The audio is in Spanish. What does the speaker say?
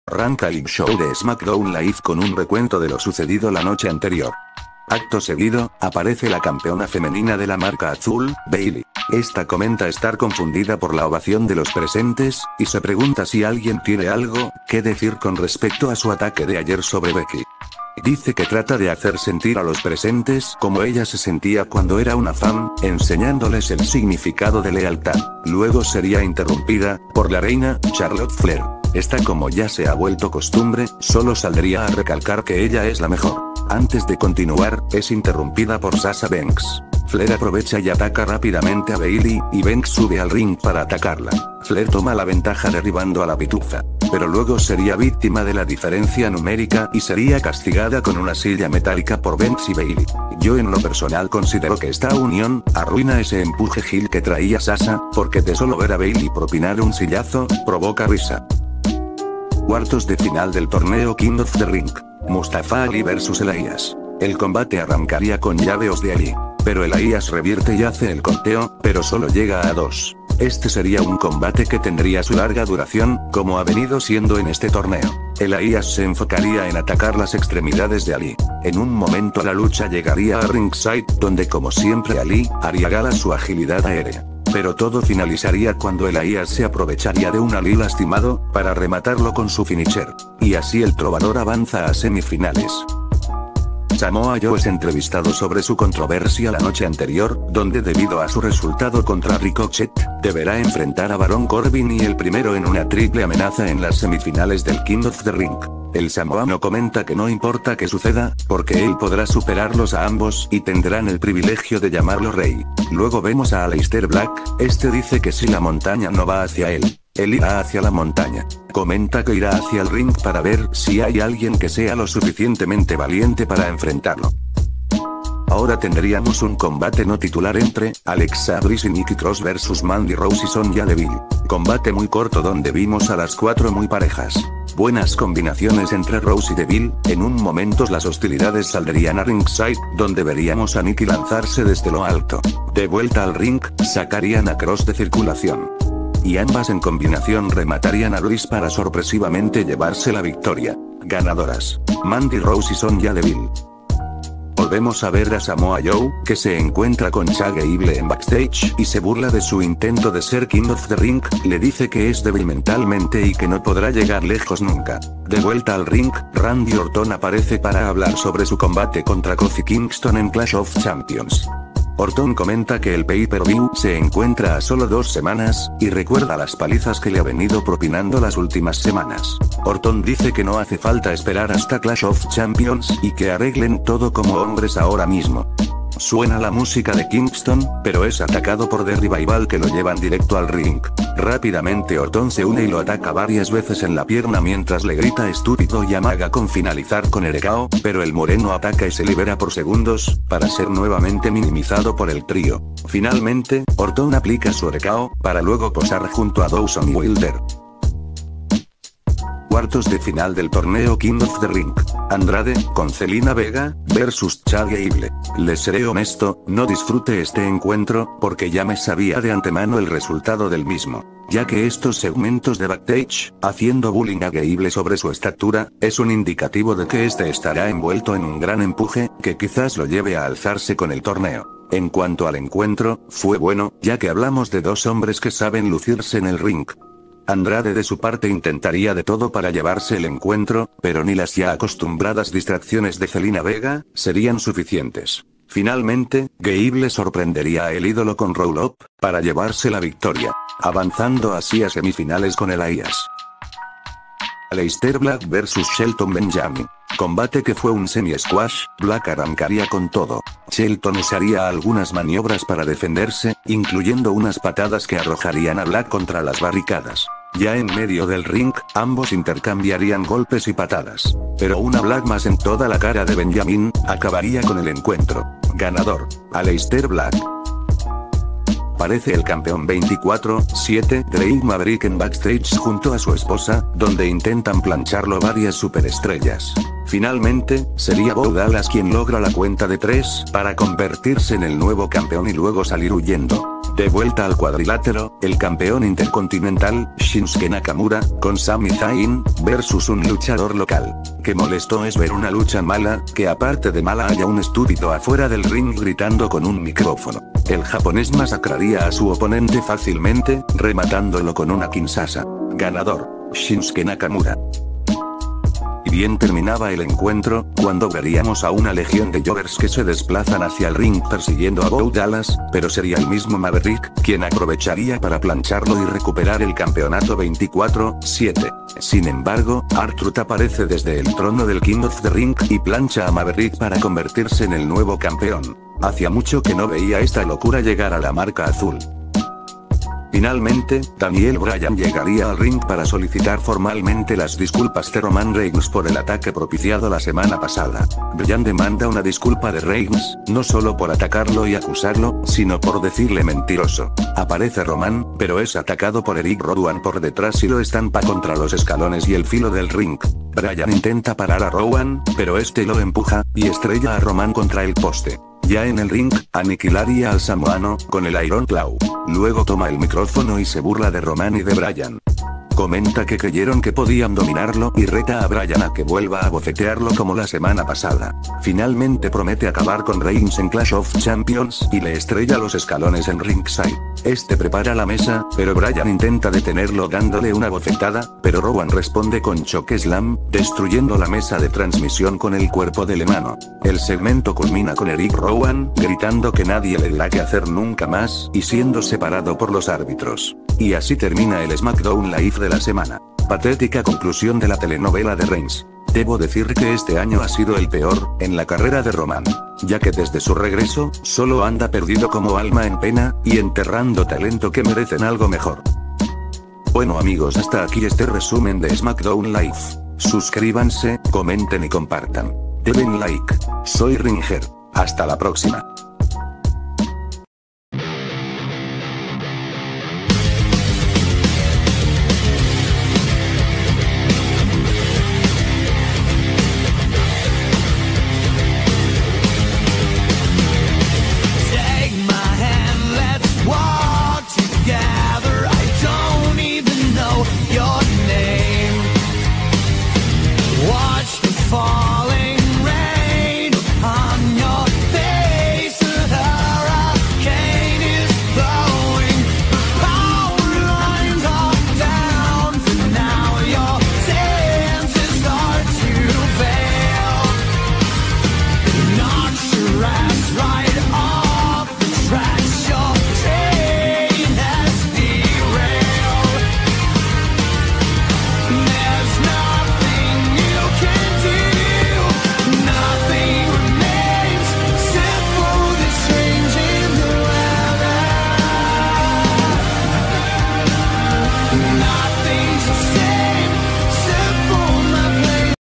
Arranca el show de SmackDown Live con un recuento de lo sucedido la noche anterior. Acto seguido, aparece la campeona femenina de la marca azul, Bayley. Esta comenta estar confundida por la ovación de los presentes, y se pregunta si alguien tiene algo que decir con respecto a su ataque de ayer sobre Becky. Dice que trata de hacer sentir a los presentes como ella se sentía cuando era una fan, enseñándoles el significado de lealtad. Luego sería interrumpida por la reina, Charlotte Flair. Esta, como ya se ha vuelto costumbre, solo saldría a recalcar que ella es la mejor. Antes de continuar, es interrumpida por Sasha Banks. Flair aprovecha y ataca rápidamente a Bayley, y Banks sube al ring para atacarla. Flair toma la ventaja derribando a la pitufa, pero luego sería víctima de la diferencia numérica y sería castigada con una silla metálica por Banks y Bayley. Yo en lo personal considero que esta unión arruina ese empuje heel que traía Sasha, porque de solo ver a Bayley propinar un sillazo, provoca risa. Cuartos de final del torneo King of the Ring. Mustafa Ali vs Elias. El combate arrancaría con llaveos de Ali, pero Elias revierte y hace el conteo, pero solo llega a 2. Este sería un combate que tendría su larga duración, como ha venido siendo en este torneo. Elias se enfocaría en atacar las extremidades de Ali. En un momento la lucha llegaría a ringside, donde como siempre Ali haría gala su agilidad aérea. Pero todo finalizaría cuando Elias se aprovecharía de un Ali lastimado, para rematarlo con su finisher. Y así el trovador avanza a semifinales. Samoa Joe es entrevistado sobre su controversia la noche anterior, donde debido a su resultado contra Ricochet, deberá enfrentar a Baron Corbin y el primero en una triple amenaza en las semifinales del King of the Ring. El samoano comenta que no importa qué suceda, porque él podrá superarlos a ambos y tendrán el privilegio de llamarlo rey. Luego vemos a Aleister Black, este dice que si la montaña no va hacia él irá hacia la montaña. Comenta que irá hacia el ring para ver si hay alguien que sea lo suficientemente valiente para enfrentarlo. Ahora tendríamos un combate no titular entre Alexa Bliss y Nikki Cross vs Mandy Rose y Sonya Deville. Combate muy corto donde vimos a las cuatro muy parejas. Buenas combinaciones entre Rose y Deville. En un momento las hostilidades saldrían a ringside, donde veríamos a Nikki lanzarse desde lo alto. De vuelta al ring, sacarían a Cross de circulación. Y ambas en combinación rematarían a Bliss para sorpresivamente llevarse la victoria. Ganadoras: Mandy Rose y Sonya Deville. Volvemos a ver a Samoa Joe, que se encuentra con Chad Gable en backstage y se burla de su intento de ser King of the Ring, le dice que es débil mentalmente y que no podrá llegar lejos nunca. De vuelta al ring, Randy Orton aparece para hablar sobre su combate contra Kofi Kingston en Clash of Champions. Orton comenta que el pay-per-view se encuentra a solo 2 semanas, y recuerda las palizas que le ha venido propinando las últimas semanas. Orton dice que no hace falta esperar hasta Clash of Champions, y que arreglen todo como hombres ahora mismo. Suena la música de Kingston, pero es atacado por The Revival que lo llevan directo al ring. Rápidamente Orton se une y lo ataca varias veces en la pierna mientras le grita estúpido y amaga con finalizar con el RKO, pero el moreno ataca y se libera por segundos, para ser nuevamente minimizado por el trío. Finalmente, Orton aplica su RKO, para luego posar junto a Dawson y Wilder. Cuartos de final del torneo King of the Ring. Andrade, con Zelina Vega, vs Chad Gable. Les seré honesto, no disfruté este encuentro, porque ya me sabía de antemano el resultado del mismo. Ya que estos segmentos de backstage, haciendo bullying a Gable sobre su estatura, es un indicativo de que este estará envuelto en un gran empuje, que quizás lo lleve a alzarse con el torneo. En cuanto al encuentro, fue bueno, ya que hablamos de dos hombres que saben lucirse en el ring. Andrade de su parte intentaría de todo para llevarse el encuentro, pero ni las ya acostumbradas distracciones de Zelina Vega serían suficientes. Finalmente, Gable sorprendería a el ídolo con roll-up, para llevarse la victoria, avanzando así a semifinales con Elias. Aleister Black vs Shelton Benjamin. Combate que fue un semi-squash, Black arrancaría con todo. Shelton usaría algunas maniobras para defenderse, incluyendo unas patadas que arrojarían a Black contra las barricadas. Ya en medio del ring, ambos intercambiarían golpes y patadas. Pero una Black más en toda la cara de Benjamin, acabaría con el encuentro. Ganador: Aleister Black. Aparece el campeón 24/7, Drake Maverick en backstage junto a su esposa, donde intentan plancharlo varias superestrellas. Finalmente, sería Bo Dallas quien logra la cuenta de 3 para convertirse en el nuevo campeón y luego salir huyendo. De vuelta al cuadrilátero, el campeón intercontinental, Shinsuke Nakamura, con Sami Zayn, versus un luchador local. Qué molesto es ver una lucha mala, que aparte de mala haya un estúpido afuera del ring gritando con un micrófono. El japonés masacraría a su oponente fácilmente, rematándolo con una Kinshasa. Ganador, Shinsuke Nakamura. Y bien terminaba el encuentro, cuando veríamos a una legión de jobbers que se desplazan hacia el ring persiguiendo a Bo Dallas, pero sería el mismo Maverick, quien aprovecharía para plancharlo y recuperar el campeonato 24/7. Sin embargo, R-Truth aparece desde el trono del King of the Ring y plancha a Maverick para convertirse en el nuevo campeón. Hacía mucho que no veía esta locura llegar a la marca azul. Finalmente, Daniel Bryan llegaría al ring para solicitar formalmente las disculpas de Roman Reigns por el ataque propiciado la semana pasada. Bryan demanda una disculpa de Reigns, no solo por atacarlo y acusarlo, sino por decirle mentiroso. Aparece Roman, pero es atacado por Eric Rowan por detrás y lo estampa contra los escalones y el filo del ring. Bryan intenta parar a Rowan, pero este lo empuja, y estrella a Roman contra el poste. Ya en el ring, aniquilaría al samoano, con el Iron Claw. Luego toma el micrófono y se burla de Roman y de Bryan. Comenta que creyeron que podían dominarlo y reta a Bryan a que vuelva a bofetearlo como la semana pasada. Finalmente promete acabar con Reigns en Clash of Champions y le estrella los escalones en ringside. Este prepara la mesa, pero Bryan intenta detenerlo dándole una bofetada, pero Rowan responde con choque slam, destruyendo la mesa de transmisión con el cuerpo del enano. El segmento culmina con Eric Rowan gritando que nadie le dirá qué hacer nunca más, y siendo separado por los árbitros. Y así termina el SmackDown Live de la semana. Patética conclusión de la telenovela de Reigns. Debo decir que este año ha sido el peor, en la carrera de Roman. Ya que desde su regreso, solo anda perdido como alma en pena, y enterrando talento que merecen algo mejor. Bueno amigos, hasta aquí este resumen de SmackDown Live. Suscríbanse, comenten y compartan. Den like. Soy Ringer. Hasta la próxima.